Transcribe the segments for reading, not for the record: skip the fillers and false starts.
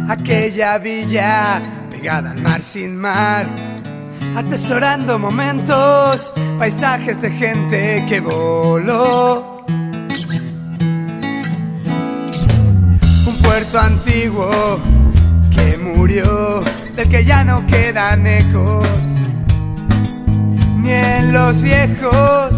aquella villa pegada al mar sin mar, atesorando momentos, paisajes de gente que voló. Un puerto antiguo que murió, del que ya no quedan ecos, ni en los viejos.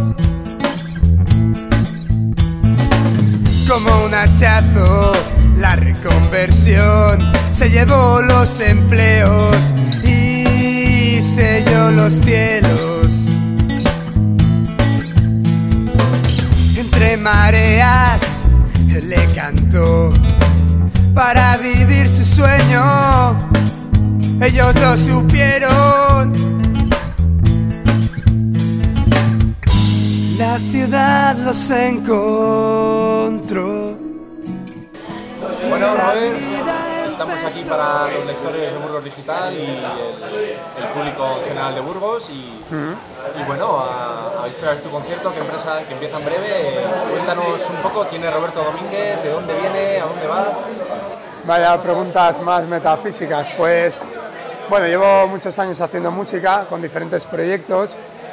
Como un hachazo, la reconversión se llevó los empleos y selló los cielos. Entre mareas le cantó para vivir su sueño. Ellos lo supieron. La ciudad los encontró. Bueno, Robert, estamos aquí para los lectores de Burgos Digital y el público en general de Burgos y bueno, a vísperas de tu concierto que empieza en breve, cuéntanos un poco quién es Roberto Domínguez, de dónde viene, a dónde va. Vaya preguntas más metafísicas. Pues bueno, llevo muchos años haciendo música con diferentes proyectos.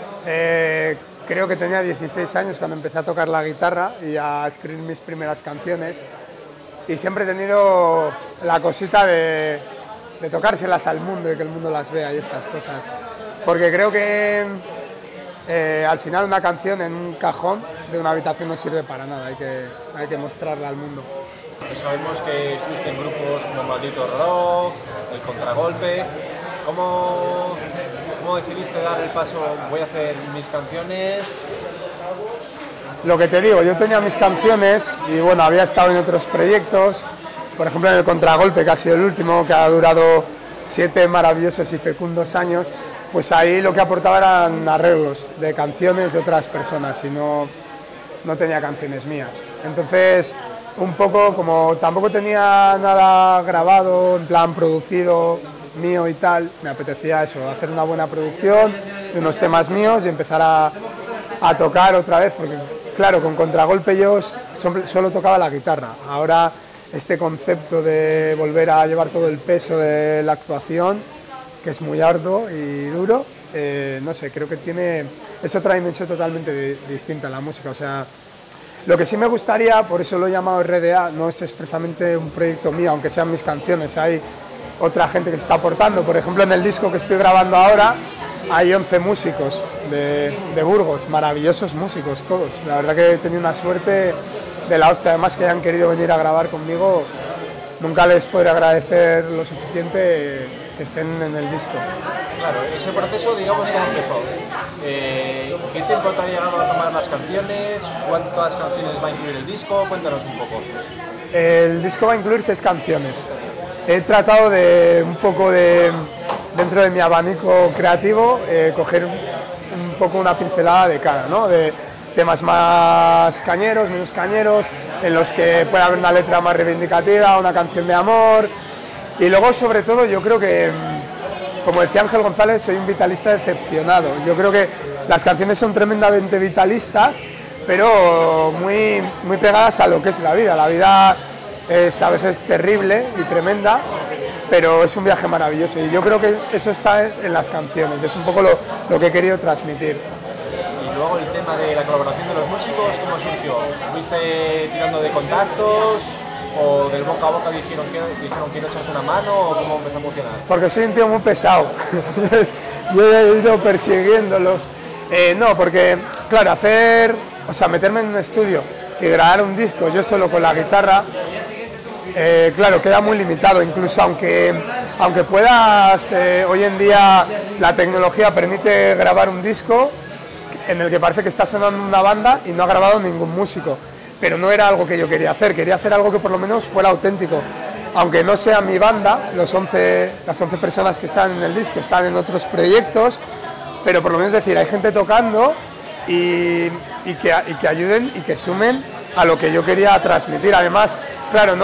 Creo que tenía 16 años cuando empecé a tocar la guitarra y a escribir mis primeras canciones. Y siempre he tenido la cosita de tocárselas al mundo y que el mundo las vea y estas cosas. Porque creo que al final una canción en un cajón de una habitación no sirve para nada, hay que mostrarla al mundo. Pues sabemos que estuviste en grupos como Maldito Rock, El Contragolpe. ¿Cómo decidiste dar el paso, voy a hacer mis canciones? Lo que te digo, yo tenía mis canciones y bueno, había estado en otros proyectos, por ejemplo en El Contragolpe, que ha sido el último, que ha durado 7 maravillosos y fecundos años, pues ahí lo que aportaba eran arreglos de canciones de otras personas y no tenía canciones mías. Entonces, un poco como tampoco tenía nada grabado, en plan producido, mío y tal, me apetecía eso, hacer una buena producción de unos temas míos y empezar a tocar otra vez, porque claro, con Contragolpe yo solo tocaba la guitarra. Ahora este concepto de volver a llevar todo el peso de la actuación, que es muy arduo y duro, no sé, creo que es otra dimensión totalmente distinta a la música. O sea, lo que sí me gustaría, por eso lo he llamado RDA, no es expresamente un proyecto mío, aunque sean mis canciones, hay otra gente que se está aportando. Por ejemplo, en el disco que estoy grabando ahora hay 11 músicos de Burgos, maravillosos músicos todos. La verdad que he tenido una suerte de la hostia, además que hayan querido venir a grabar conmigo. Nunca les podré agradecer lo suficiente que estén en el disco. Claro, ese proceso, digamos, ¿cómo empezó? ¿Qué tiempo te ha llegado a tomar las canciones? ¿Cuántas canciones va a incluir el disco? Cuéntanos un poco. El disco va a incluir 6 canciones. He tratado de un poco dentro de mi abanico creativo, coger un poco una pincelada de cada, ¿no? De temas más cañeros, menos cañeros, en los que puede haber una letra más reivindicativa, una canción de amor. Y luego, sobre todo, yo creo que, como decía Ángel González, soy un vitalista decepcionado. Yo creo que las canciones son tremendamente vitalistas, pero muy, muy pegadas a lo que es la vida. La vida es a veces terrible y tremenda, pero es un viaje maravilloso y yo creo que eso está en las canciones, es un poco lo que he querido transmitir. Y luego el tema de la colaboración de los músicos, ¿cómo surgió? ¿Fuiste tirando de contactos o del boca a boca dijeron quiero echarte una mano o cómo empezó a funcionar? Porque soy un tío muy pesado, yo he ido persiguiéndolos. No, porque claro, meterme en un estudio y grabar un disco yo solo con la guitarra, claro, queda muy limitado, incluso aunque puedas, hoy en día la tecnología permite grabar un disco en el que parece que está sonando una banda y no ha grabado ningún músico, pero no era algo que yo quería hacer algo que por lo menos fuera auténtico, aunque no sea mi banda, las 11 personas que están en el disco están en otros proyectos, pero por lo menos decir, hay gente tocando y que ayuden y que sumen a lo que yo quería transmitir. Además, claro,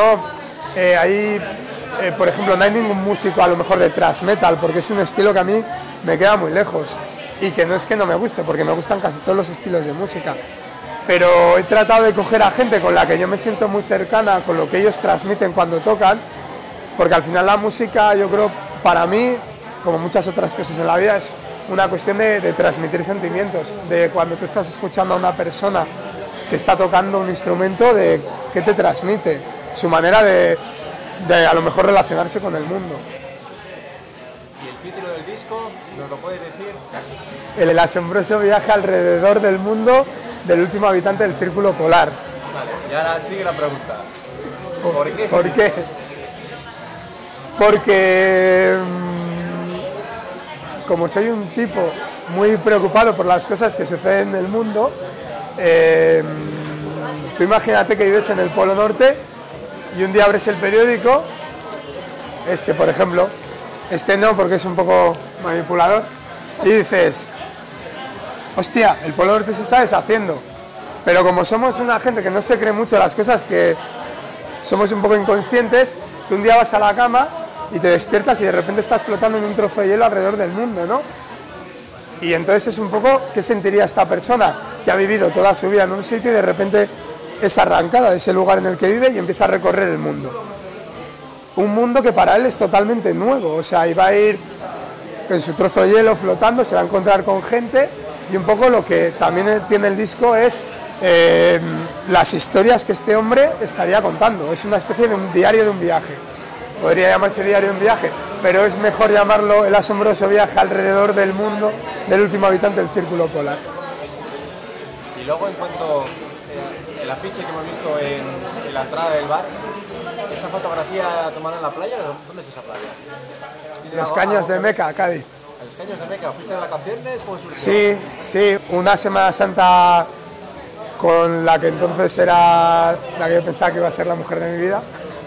por ejemplo, no hay ningún músico a lo mejor de thrash metal, porque es un estilo que a mí me queda muy lejos y que no es que no me guste, porque me gustan casi todos los estilos de música, pero he tratado de coger a gente con la que yo me siento muy cercana, con lo que ellos transmiten cuando tocan, porque al final la música, yo creo, para mí, como muchas otras cosas en la vida, es una cuestión de transmitir sentimientos, de cuando tú estás escuchando a una persona que está tocando un instrumento, de qué te transmite, su manera de a lo mejor relacionarse con el mundo. ¿Y el título del disco, nos lo puedes decir? El asombroso viaje alrededor del mundo del último habitante del Círculo Polar. Vale, y ahora sigue la pregunta. ¿Por qué? Porque como soy un tipo muy preocupado por las cosas que suceden en el mundo, tú imagínate que vives en el Polo Norte y un día abres el periódico, por ejemplo, no porque es un poco manipulador, y dices, hostia, el Polo Norte se está deshaciendo, pero como somos una gente que no se cree mucho las cosas, que somos un poco inconscientes, tú un día vas a la cama y te despiertas y de repente estás flotando en un trozo de hielo alrededor del mundo, ¿no? Y entonces es un poco, ¿qué sentiría esta persona que ha vivido toda su vida en un sitio y de repente es arrancada de ese lugar en el que vive y empieza a recorrer el mundo? Un mundo que para él es totalmente nuevo, o sea, y va a ir en su trozo de hielo flotando, se va a encontrar con gente, y un poco lo que también tiene el disco es las historias que este hombre estaría contando. Es una especie de un diario de un viaje. Podría llamarse diario de un viaje, pero es mejor llamarlo el asombroso viaje alrededor del mundo del último habitante del Círculo Polar. Y luego, en cuanto el afiche que hemos visto en la entrada del bar, esa fotografía tomada en la playa, ¿dónde es esa playa? Los Caños de Meca, Cádiz. ¿A los Caños de Meca? ¿Fuiste de vacaciones? ¿Cómo surgió? Sí, sí, una Semana Santa con la que entonces era la que yo pensaba que iba a ser la mujer de mi vida.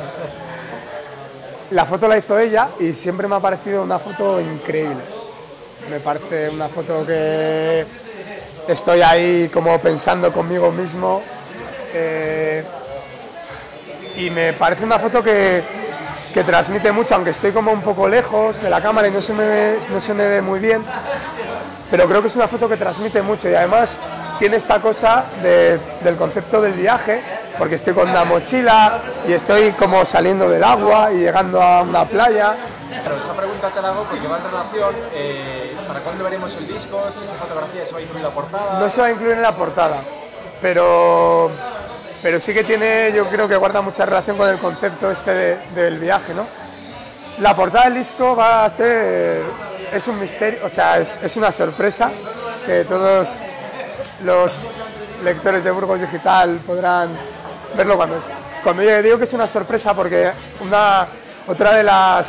La foto la hizo ella y siempre me ha parecido una foto increíble. Me parece una foto que estoy ahí como pensando conmigo mismo, y me parece una foto que transmite mucho, aunque estoy como un poco lejos de la cámara y no se me ve muy bien, pero creo que es una foto que transmite mucho y además tiene esta cosa del concepto del viaje, porque estoy con una mochila y estoy como saliendo del agua y llegando a una playa. Pero esa pregunta te la hago porque va en relación, ¿para cuándo veremos el disco? Si esa fotografía se va a incluir en la portada. No se va a incluir en la portada, pero sí que tiene, yo creo que guarda mucha relación con el concepto del viaje, ¿no? La portada del disco va a ser, es un misterio, o sea, es una sorpresa que todos los lectores de Burgos Digital podrán verlo cuando llegue. Digo que es una sorpresa porque otra de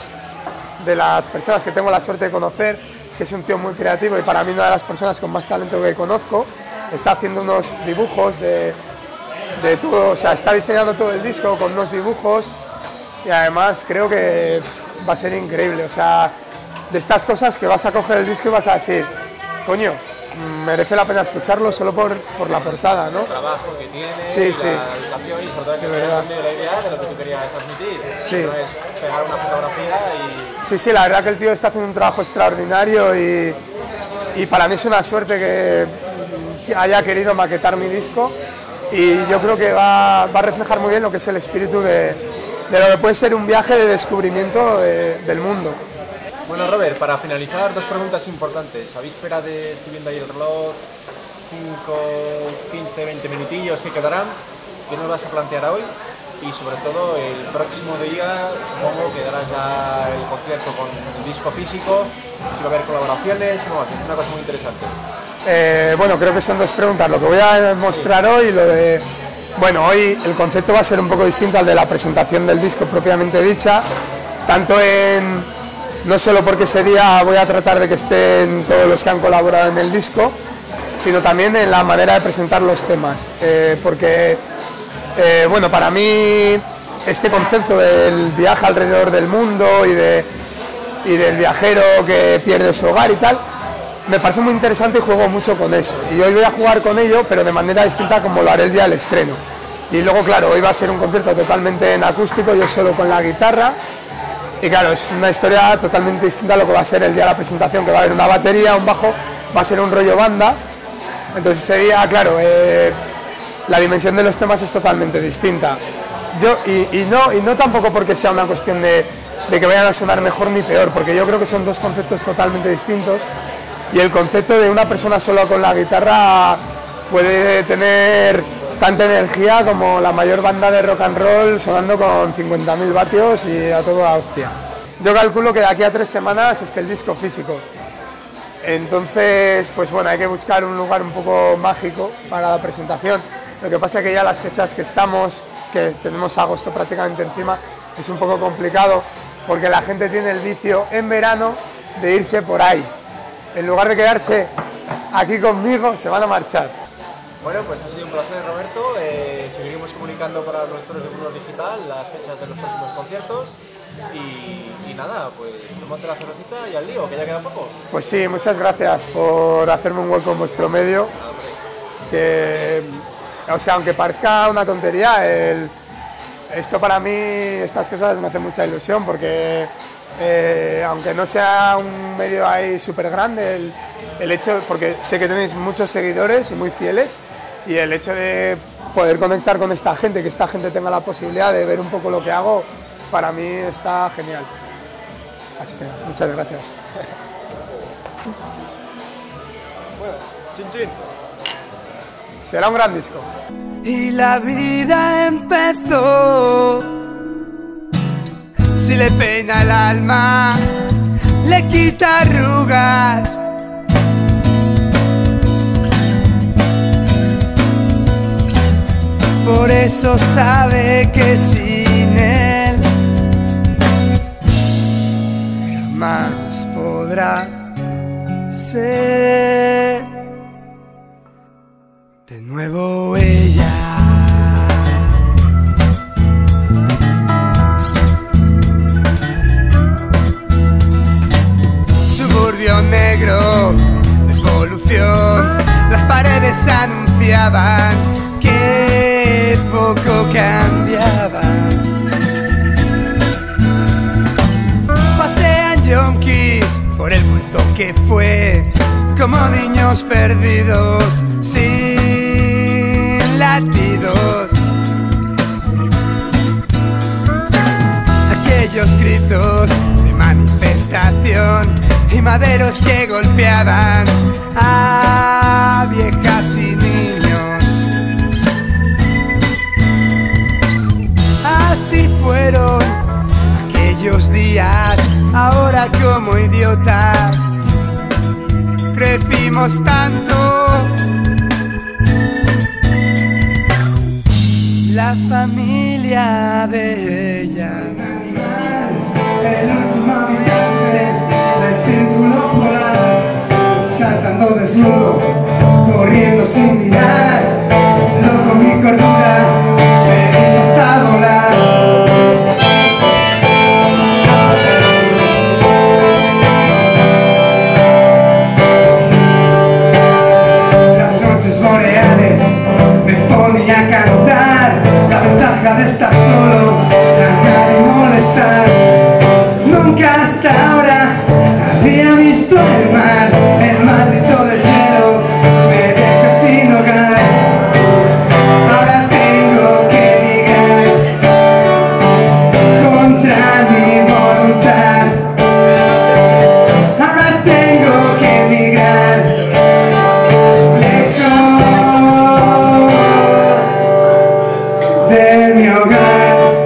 las personas que tengo la suerte de conocer, que es un tío muy creativo y para mí una de las personas con más talento que conozco, está haciendo unos dibujos de todo, o sea, está diseñando todo el disco con unos dibujos y además creo que va a ser increíble, o sea, de estas cosas que vas a coger el disco y vas a decir, coño, merece la pena escucharlo solo por la portada, ¿no? El trabajo que tiene, sí, sí. La educación y sobre todo que te la idea de lo que tú querías transmitir. Sí. No es pegar una fotografía y... Sí, la verdad que el tío está haciendo un trabajo extraordinario y para mí es una suerte que haya querido maquetar mi disco y yo creo que va a reflejar muy bien lo que es el espíritu de lo que puede ser un viaje de descubrimiento del mundo. Bueno, Robert, para finalizar, dos preguntas importantes. A víspera de, estoy viendo ahí el reloj, 5, 15, 20 minutillos que quedarán. ¿Qué nos vas a plantear hoy? Y sobre todo, el próximo día, supongo que darás ya el concierto con el disco físico, si va a haber colaboraciones, ¿cómo va a ser? Una cosa muy interesante. Bueno, creo que son dos preguntas. Lo que voy a mostrar hoy, bueno, hoy el concepto va a ser un poco distinto al de la presentación del disco propiamente dicha, tanto no solo porque ese día voy a tratar de que estén todos los que han colaborado en el disco, sino también en la manera de presentar los temas, porque bueno, para mí este concepto del viaje alrededor del mundo y del viajero que pierde su hogar y tal, me parece muy interesante y juego mucho con eso. Y hoy voy a jugar con ello, pero de manera distinta como lo haré el día del estreno. Y luego, claro, hoy va a ser un concierto totalmente en acústico, yo solo con la guitarra. Y claro, es una historia totalmente distinta a lo que va a ser el día de la presentación, que va a haber una batería, un bajo, va a ser un rollo banda. Entonces ese día, claro, la dimensión de los temas es totalmente distinta. Y no tampoco porque sea una cuestión de de que vayan a sonar mejor ni peor, porque yo creo que son dos conceptos totalmente distintos, y el concepto de una persona sola con la guitarra puede tener tanta energía como la mayor banda de rock and roll sonando con 50.000 vatios y a toda hostia. Yo calculo que de aquí a 3 semanas esté el disco físico. Entonces, pues bueno, hay que buscar un lugar un poco mágico para la presentación. Lo que pasa es que ya las fechas que estamos, que tenemos agosto prácticamente encima, es un poco complicado porque la gente tiene el vicio en verano de irse por ahí. En lugar de quedarse aquí conmigo, se van a marchar. Bueno, pues ha sido un placer, Roberto. Seguiremos comunicando para los lectores de Burgos Digital las fechas de los próximos conciertos. Y nada, pues tomate la cervecita y al lío, que ya queda poco. Pues sí, muchas gracias por hacerme un hueco en vuestro medio. Que, o sea, aunque parezca una tontería, esto para mí, estas cosas me hacen mucha ilusión porque aunque no sea un medio ahí súper grande, el hecho, porque sé que tenéis muchos seguidores y muy fieles, y el hecho de poder conectar con esta gente, que esta gente tenga la posibilidad de ver un poco lo que hago, para mí está genial. Así que muchas gracias. Bueno, chin chin. Será un gran disco. Y la vida empezó. Si le peina el alma, le quita arrugas. Por eso sabe que sin él jamás podrá ser de nuevo ella. Suburbio negro de polución, las paredes anunciaban que poco cambiaban. Pasean yonkis por el muerto que fue, como niños perdidos sin latidos. Aquellos gritos de manifestación y maderos que golpeaban a viejas y niños. Así fueron aquellos días, ahora como idiotas crecimos tanto. La familia de ella, el último habitante del círculo polar, saltando desnudo, corriendo sin mirar, loco mi cordura, venido hasta volar. Las noches boreales me ponía a cantar, la ventaja de estar solo, a nadie molestar. Nunca hasta ahora había visto el mar, el maldito deshielo me deja sin hogar. Ahora tengo que ligar contra mi voluntad. Ahora tengo que emigrar lejos de mi hogar.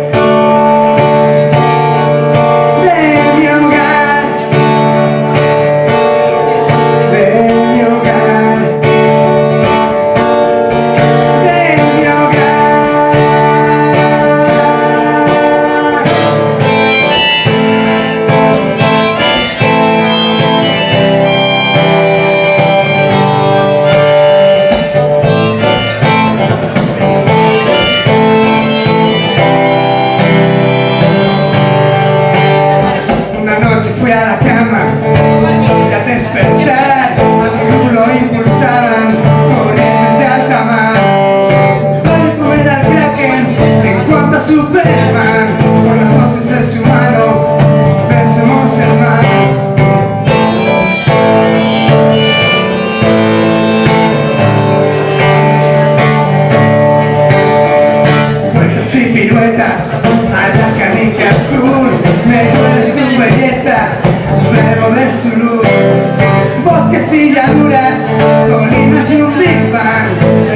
Fui a la cama y al despertar a mi luz lo impulsaban corrientes de alta mar. Para comer al Kraken en cuanto a Superman, por las noches de su mano vencemos el mar. Vueltas y piruetas al la canica azul. Me duele su belleza, bebo de su luz. Bosques y llanuras, colinas y un Big Bang.